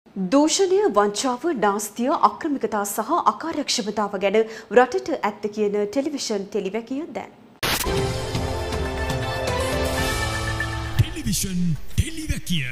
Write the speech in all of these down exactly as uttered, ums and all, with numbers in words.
දූෂණය, වංචාව, නාස්තිය, අක්‍රමිකතා සහ අකාර්යක්ෂමතාව ගැන රටට ඇත්ත කියන ටෙලිවිෂන් ටෙලිවැකිය දැන්. ටෙලිවිෂන් ටෙලිවැකිය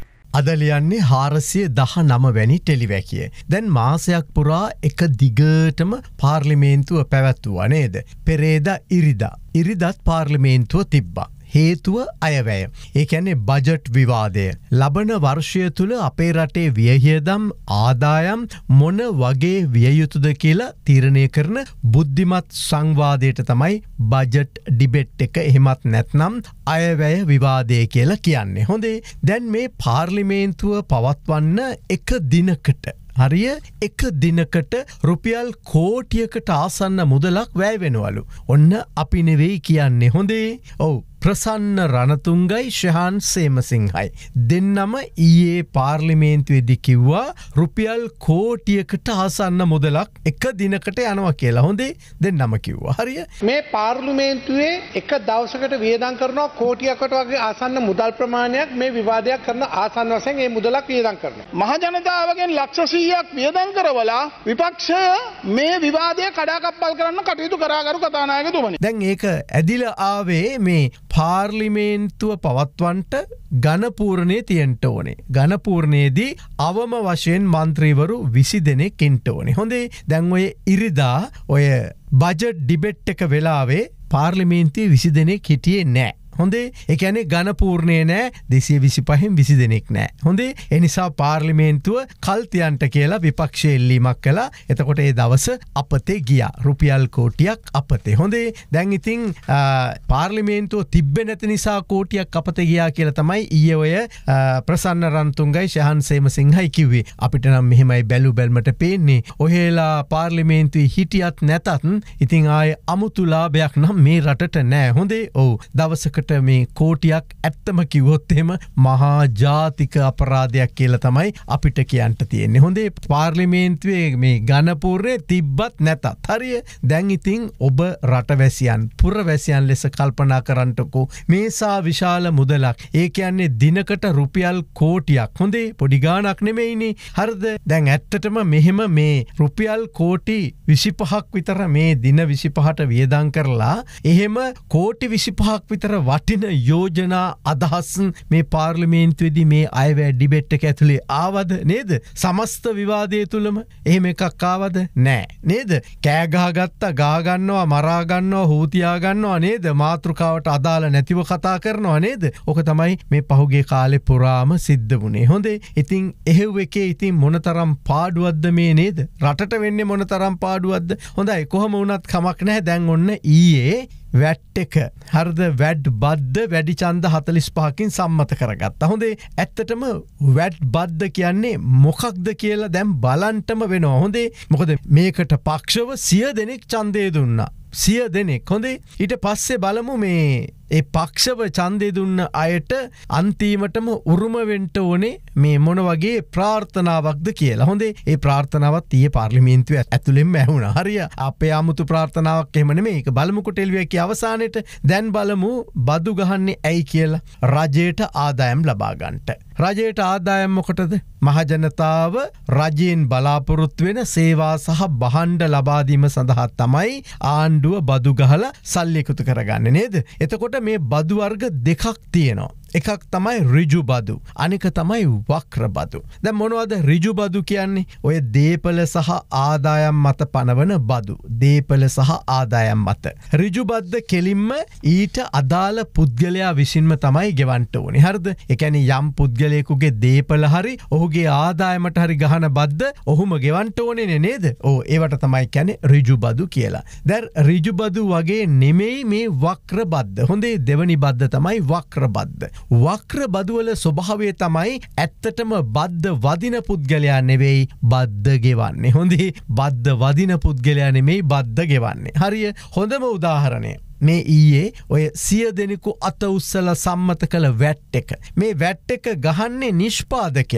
අද ලියන්නේ හාරසිය දහනව වැනි ටෙලිවැකිය. දැන් මාසයක් පුරා එක දිගටම පාර්ලිමේන්තුව පැවැත්වුවා නේද? පෙරේදා ඉරිදා. ඉරිදත් පාර්ලිමේන්තුව තිබ්බා. හේතුව අයවැය. ඒ කියන්නේ බජට් විවාදය. ලබන වර්ෂය තුළ අපේ රටේ වියහියදම් ආදායම් මොන වගේ විය යුතුද කියලා තීරණය කරන බුද්ධිමත් සංවාදයට තමයි බජට් ඩිබෙට් එක එහෙමත් නැත්නම් අයවැය විවාදය කියලා කියන්නේ. හොඳේ. දැන් මේ පාර්ලිමේන්තුව පවත්වන්න එක දිනකට හරිය එක දිනකට රුපියල් කෝටියකට ආසන්න මුදලක් වැය වෙනවලු. ඔන්න අපි නෙවෙයි කියන්නේ. හොඳේ. ඔව්. ප්‍රසන්න රණතුංගයි ශහාන් සේමසිංහයි. දෙන්නම ඊයේ පාර්ලිමේන්තුවේදී කිව්වා රුපියල් කෝටියකට ආසන්න මුදලක් එක දිනකට යනවා කියලා. හොඳේ. දෙන්නම කිව්වා. හරිය. මේ පාර්ලිමේන්තුවේ එක දවසකට වියදම් කරනවා කෝටියකට වගේ ආසන්න මුදල් ප්‍රමාණයක් මේ විවාදයක් කරන ආසන්න වශයෙන් මේ මුදලක් වියදම් කරනවා. මහ ජනතාවගෙන් ලක්ෂ සීයක් වියදම් කරවලා විපක්ෂය මේ විවාදය කඩාකප්පල් කරන්න කටයුතු කරාගරු කතානායකතුමනි. දැන් ඒක ඇදිලා ආවේ මේ පාර්ලිමේන්තුව පවත්වන්ට ගණපූර්ණය තියෙන්ට ඕනේ. ගණපූර්ණයේදී අවම වශයෙන් මන්ත්‍රීවරු විසි දෙනෙක් ඉන්ට ඕනේ. හොඳේ. දැන් ඔය ඉරිදා ඔය බජට් ඩිබෙට් එක වෙලාවේ පාර්ලිමේන්තුවේ විසි දෙනෙක් හිටියේ නෑ. හොඳේ. ඒ කියන්නේ ඝනපූර්ණේ නෑ දෙසිය විසිපහෙන් විසි දෙනෙක් නෑ. හොඳේ. ඒ නිසා පාර්ලිමේන්තුව කල් තියන්ට කියලා විපක්ෂය එල්ලීමක් කළා. එතකොට ඒ දවස අපතේ ගියා. රුපියල් කෝටියක් අපතේ. හොඳේ. දැන් ඉතින් පාර්ලිමේන්තුව තිබ්බේ නැති නිසා කෝටියක් අපතේ ගියා කියලා තමයි ඊයේ ඔය ප්‍රසන්න රන්තුංගයි ශහාන් සේමසිංහයි කිව්වේ. අපිට නම් මෙහෙමයි බැලු බැල්මට පේන්නේ. ඔහෙලා පාර්ලිමේන්තුවේ හිටියත් නැතත් ඉතින් ආයේ අමුතු ලාභයක් නම් මේ රටට නෑ. හොඳේ. ඔව්. දවසකට මේ කෝටියක් ඇත්තම කිව්වොත් එහෙම මහා ජාතික අපරාධයක් කියලා තමයි අපිට කියන්න තියෙන්නේ. හොඳේ. පාර්ලිමේන්තුවේ මේ ඝනපූර්ණේ තිබ්බත් නැතත් හරිය. දැන් ඉතින් ඔබ රටවැසියන් පුරවැසියන් ලෙස කල්පනා කරන්නකෝ මේසා විශාල මුදලක්. ඒ කියන්නේ දිනකට රුපියල් කෝටියක්. හොඳේ. පොඩි ගාණක් නෙමෙයිනේ. හරිද? දැන් ඇත්තටම මෙහෙම මේ රුපියල් කෝටි විසිපහක් විතර මේ දින විසිපහට වියදම් කරලා එහෙම කෝටි විසිපහක් විතර වටින යෝජනා අදහස් මේ පාර්ලිමේන්තුවේදී මේ අයවැය ඩිබෙට් එක ඇතුලේ ආවද නේද? සමස්ත විවාදය තුලම එහෙම එකක් ආවද? නෑ නේද? කෑ ගහගත්තා, ගා ගන්නවා, මරා ගන්නවා, හූතියා ගන්නවා නේද? මාතෘකාවට අදාළ නැතිව කතා කරනවා නේද? ඔක තමයි මේ පහුගිය කාලේ පුරාම සිද්ධ වුණේ. හොඳේ. ඉතින් එහෙව් එකේ ඉතින් මොනතරම් පාඩුවක්ද මේ නේද? රටට වෙන්නේ මොනතරම් පාඩුවක්ද? හොඳයි. කොහොම වුණත් කමක් නැහැ. දැන් ඔන්න ඊයේ වැට් එක හරිද වැට් බද්ද වැඩි ඡන්ද හතළිස් පහකින් සම්මත කරගත්තා. හොඳේ. ඇත්තටම වැට් බද්ද කියන්නේ මොකක්ද කියලා දැන් බලන්ටම වෙනවා. හොඳේ. මොකද මේකට පක්ෂව සිය දෙනෙක් ඡන්දය දුන්නා. සිය දෙනෙක්. හොඳේ. ඊට පස්සේ බලමු මේ ඒ පක්ෂව ඡන්දය දුන්න අයට අන්තිමටම උරුම වෙන්න ඕනේ මේ මොන වගේ ප්‍රාර්ථනාවක්ද කියලා. හොඳේ. ඒ ප්‍රාර්ථනාවත් ඊයේ පාර්ලිමේන්තුවේ ඇතුළෙන්ම ඇහුණා. හරිය. අපේ 아무තු ප්‍රාර්ථනාවක් එහෙම නෙමෙයි. ඒක බලමුකෝ ටෙලිවිෂන් අවසානයේට. දැන් බලමු බදු ගහන්නේ ඇයි කියලා. රජයට ආදායම් ලබා ගන්නට. රජයට ආදායම් මොකටද? මහජනතාව රජයෙන් බලාපොරොත්තු වෙන සේවා සහ භාණ්ඩ ලබා දීම සඳහා තමයි ආණ්ඩුව බදු ගහලා සල්ලි එකතු කරගන්නේ නේද? එතකොට මේ බදු වර්ග දෙකක් තියෙනවා. එකක් තමයි ඍජු බදු. අනික තමයි වක්‍ර බදු. දැන් මොනවද ඍජු බදු කියන්නේ? ඔය දීපල සහ ආදායම් මත පනවන බදු. දීපල සහ ආදායම් මත. ඍජු බද්ද කෙලින්ම ඊට අදාළ පුද්ගලයා විසින්ම තමයි ගෙවන්න ඕනේ. හරිද? ඒ කියන්නේ යම් පුද්ගලයෙකුගේ දීපල හරි ඔහුගේ ආදායමට හරි ගහන බද්ද ඔහුම ගෙවන්න ඕනේ නේද? ඔව් ඒවට තමයි කියන්නේ ඍජු බදු කියලා. දැන් ඍජු බදු වගේ නෙමෙයි මේ වක්‍ර බද්ද. හොඳේ. දෙවනි බද්ද තමයි වක්‍ර බද්ද. වක්‍ර බදුවල ස්වභාවය තමයි ඇත්තටම බද්ද වදින පුද්ගලයා නෙවෙයි බද්ද ගෙවන්නේ. හොඳේ. බද්ද වදින පුද්ගලයා නෙමෙයි බද්ද ගෙවන්නේ. හරිය. හොඳම උදාහරණය මේ ඊයේ ඔය සිය දෙනෙකු අත උස්සලා සම්මත කළ වැට් එක. මේ වැට් එක ගහන්නේ නිෂ්පාදකයාට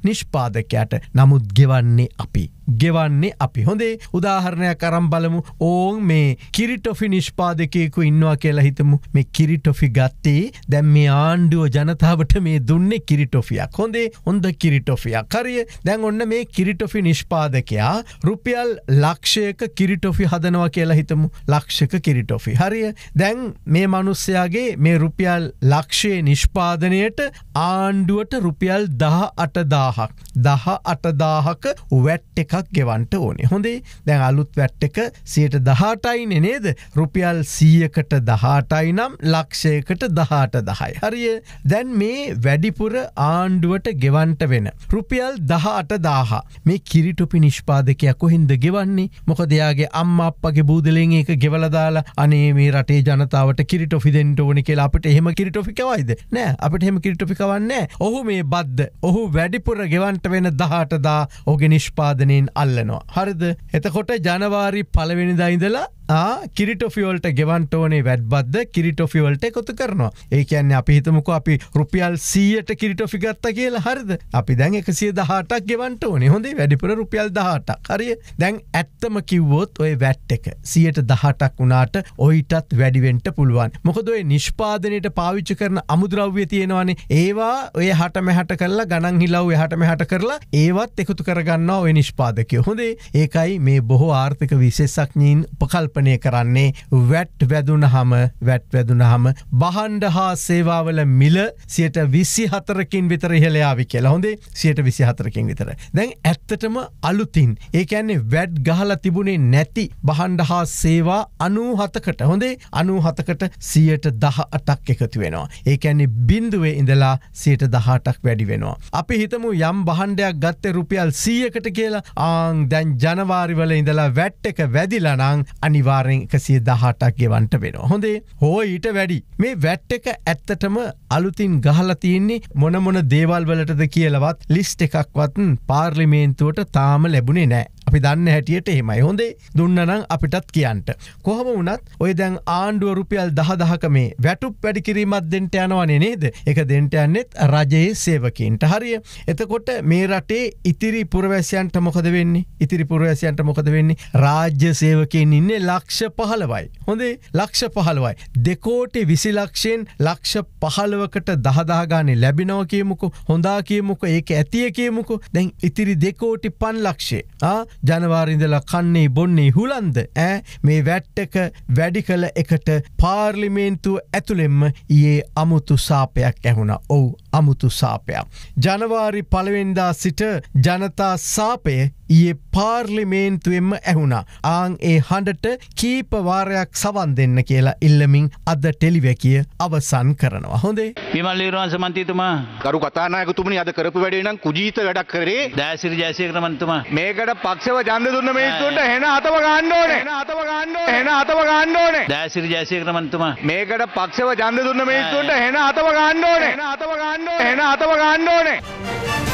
නිෂ්පාදකයාට. නමුත් ගෙවන්නේ අපි. ගෙවන්නේ අපි. හොඳේ උදාහරණයක් අරන් බලමු. ඕන් මේ කිරි ටොෆි නිෂ්පාදකයෙකු ඉන්නවා කියලා හිතමු. මේ කිරි ටොෆි ගත්තේ දැන් මේ ආණ්ඩුව ජනතාවට මේ දුන්නේ කිරි ටොෆියක්. හොඳේ හොඳ කිරි ටොෆියක්. හරිය. දැන් ඔන්න මේ කිරි ටොෆි නිෂ්පාදකයා රුපියල් ලක්ෂයක කිරි ටොෆි හදනවා කියලා හිතමු. ලක්ෂයක කිරි ටොෆි. හරිය. දැන් මේ මිනිස්යාගේ මේ රුපියල් ලක්ෂයේ නිෂ්පාදනයට ආණ්ඩුවට රුපියල් දහ අට දාහක් දහ අට දාහක වැට් එකක් ගෙවන්ට ඕනේ. හොඳේ දැන් අලුත් වැට් එක සියයට දහඅටයිනේ නේද? රුපියල් සීයකට දහඅටයි නම් ලක්ෂයකට දහඅට දහයි. හරිය. දැන් මේ වැඩිපුර ආණ්ඩුවට ගෙවන්ට වෙන රුපියල් දහ අට දාහ මේ කිරි ටොපි නිෂ්පාදකයා කොහෙන්ද ගෙවන්නේ? මොකද එයාගේ අම්මා අප්පගේ බූදලෙන් ඒක ගෙවලා දාලා අනේ මේ රටේ ජනතාවට කිරි ටොෆි දෙන්න ඕනේ කියලා අපිට එහෙම කිරි ටොෆි කවයිද? නෑ අපිට එහෙම කිරි ටොෆි කවන්නේ නෑ. ඔහු මේ බද්ද ඔහු වැඩිපුර ගෙවන්ට වෙන දහ අට දා ඔහුගේ නිෂ්පාදනයෙන් අල්ලනවා. හරිද? එතකොට ජනවාරි පළවෙනිදා ඉඳලා ආ කිරි ටොෆි වලට ගෙවන්ට ඕනේ වැඩ් බද්ද කිරි ටොෆි වලට එකතු කරනවා. ඒ කියන්නේ අපි හිතමුකෝ අපි රුපියල් සීයට කිරි ටොෆි ගත්තා කියලා. හරිද? අපි දැන් එකසිය දහඅටක් ගෙවන්ට ඕනේ. හොඳේ වැඩිපුර රුපියල් දහඅටක්. හරිය. දැන් ඇත්තම කිව්වොත් ඔය වැට් එක සියයට දහඅටක් වුණාට ඔයිටත් වැඩි වෙන්න පුළුවන්. මොකද ඔය නිෂ්පාදනයේට පාවිච්චි කරන අමුද්‍රව්‍ය තියෙනවානේ. ඒවා ඔය හට මෙහට කරලා ගණන් හිලව් එහාට මෙහාට කරලා ඒවත් එකතු කරගන්නවා ඔය නිෂ්පාදකයෝ. හොඳේ ඒකයි මේ බොහෝ ආර්ථික විශේෂඥයින් උපකල්පනය කරන්නේ වැට් වැදුනහම වැට් වැදුනහම බහන්ඩ හා සේවාවල මිල සියයට විසිහතරකින් විතර ඉහළ යාවි කියලා. හොඳේ සියයට විසිහතරකින් විතර. දැන් ඇත්තටම අලුතින් ඒ කියන්නේ වැට් ගහලා තිබුණේ නැති බහන්ඩ හා සේවා අනූහතකට හොඳේ අනූහතකට සියයට දහඅටක් එකතු වෙනවා. ඒ කියන්නේ බිඳුවේ ඉඳලා සියයට දහඅටක් වැඩි වෙනවා. අපි හිතමු යම් බහන්ඩයක් ගත්තේ රුපියල් සීයකට කියලා. ආන් දැන් ජනවාරි වල ඉඳලා වැට් එක වැඩිලා නම් අනිවාර්යෙන් එකසිය දහඅටක් ගෙවන්ට වෙනවා. හොඳේ හෝ ඊට වැඩි. මේ වැට් එක ඇත්තටම අලුතින් ගහලා තියෙන්නේ මොන මොන දේවල් වලටද කියලාවත් ලිස්ට් එකක්වත් පාර්ලිමේන්තුවට තාම ලැබුණේ නැහැ. අපි දන්න හැටියට එහෙමයි. හොඳේ දුන්න නම් අපිටත් කියන්ට. කොහොම වුණත් ඔය දැන් ආණ්ඩුව රුපියල් දහදහක මේ වැටුප් වැඩි කිරීමක් දෙන්න යනවනේ නේද? ඒක දෙන්න යන්නෙත් රජයේ සේවකීන්ට. හරිය. එතකොට මේ රටේ ඉතිරි පුරවැසියන්ට මොකද වෙන්නේ? ඉතිරි පුරවැසියන්ට මොකද වෙන්නේ? රාජ්‍ය සේවකයන් ඉන්නේ ලක්ෂ පහළොවයි. හොඳේ ලක්ෂ පහළොවයි. දෙකෝටි විසි ලක්ෂයෙන් ලක්ෂ පහළොවකට දහදහ ගානේ ලැබෙනවා කියමුකෝ. හොඳා කියමුකෝ. ඒක ඇතිය කියමුකෝ. දැන් ඉතිරි දෙකෝටි පන්ලක්ෂය ආ ජනවාරි ඉඳලා කන්නේ බොන්නේ හුලන්ද ඈ මේ වැට් එක වැඩි කළ එකට පාර්ලිමේන්තුව ඇතුළෙන්ම ඊයේ අමුතු සාපයක් ඇහුණා. ඔව් අමුතු සාපයක්. ජනවාරි පළවෙනිදා සිට ජනතා සාපය ඊයේ පාර්ලිමේන්තුවෙන්ම ඇහුණා. ආන් ඒ හඬට කීප වාරයක් සවන් දෙන්න කියලා ඉල්ලමින් අද ටෙලිවැකිය අවසන් කරනවා. හොඳේ. විමල් වීරවංශ මන්ත්‍රීතුමා කරු කතානායකතුමනි අද කරපු වැඩේ නම් කුජීත වැඩක් කරේ. දයාසිරි ජයසේකර මන්ත්‍රීතුමා මේකට පක්ෂව ඡන්ද දුන්න මිනිස්සුන්ට හෙන අතව ගන්න ඕනේ. හෙන අතව ගන්න ඕනේ. හෙන අතව ගන්න ඕනේ. දයාසිරි ජයසේකර මන්ත්‍රීතුමා මේකට පක්ෂව ඡන්ද දුන්න මිනිස්සුන්ට හෙන අතව ගන්න ඕනේ. හෙන අතව ගන්න ඕනේ. හෙන අතව ගන්න ඕනේ.